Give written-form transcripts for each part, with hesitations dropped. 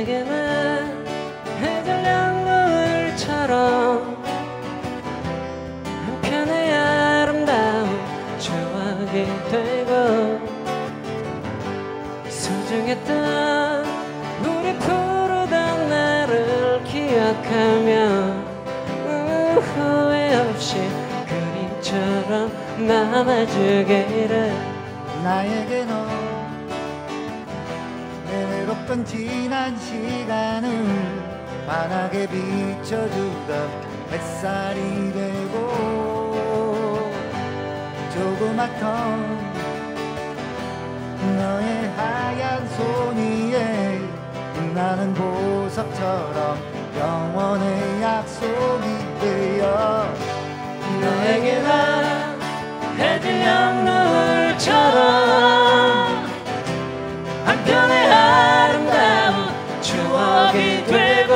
나에게는 해질녘 노을처럼 한편의 아름다운 추억이 되고 소중했던 우리 푸르던 날을 기억하며 후회 없이 그림처럼 남아주기를. 나에게 너 내 외롭던 지난 시간을 환하게 비춰주던 햇살이 되고 조그맣던 너의 하얀 손 위에 나는 보석처럼 영원의 약속이 되어 너에게 난 해질녘 노을처럼 한편의 아름다운 추억이 되고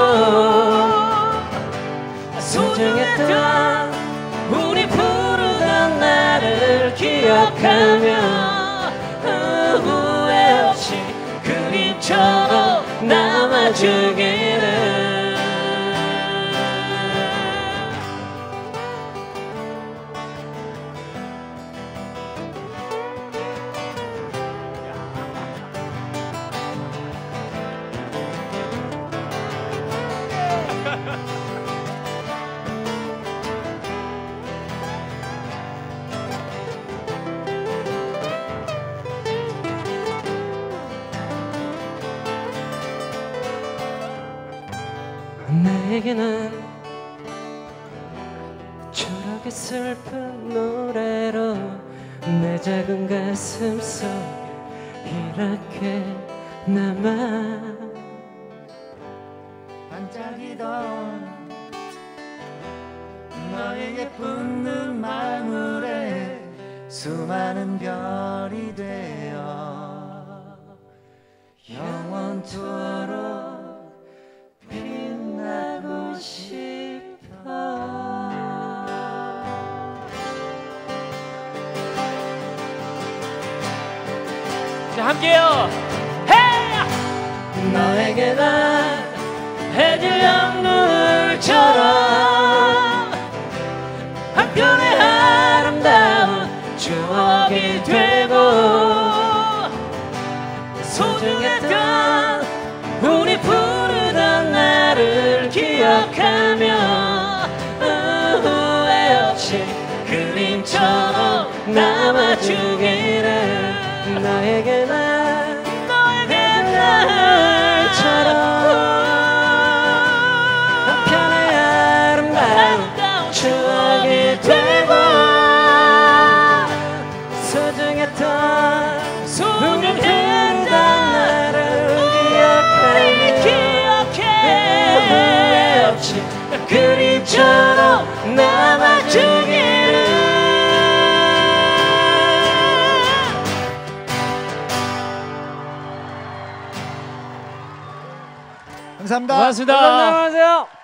소중했던 우리 푸르던 날을 기억하며 후회 없이 그림처럼 남아주기를. 나에게는 초록의 슬픈 노래로 내 작은 가슴 속 이렇게 남아 반짝이던 너의 예쁜 눈망울에 수많은 별이 되어 영원토록 빛나고 싶어. 자, 함께요. 헤이! 너에게 난 해질녘 노을처럼 한편의 아름다운 추억이 되고 소중했던 우리 푸르던 날을 기억하며 후회 없이 그림처럼 남아주기를. 너에게 난 노을처럼 한편의 아름다운 추억이 되고 소중했던 나를 기억해 없이 그림처럼 남아주기를. 감사합니다. 고맙습니다. 안녕하세요.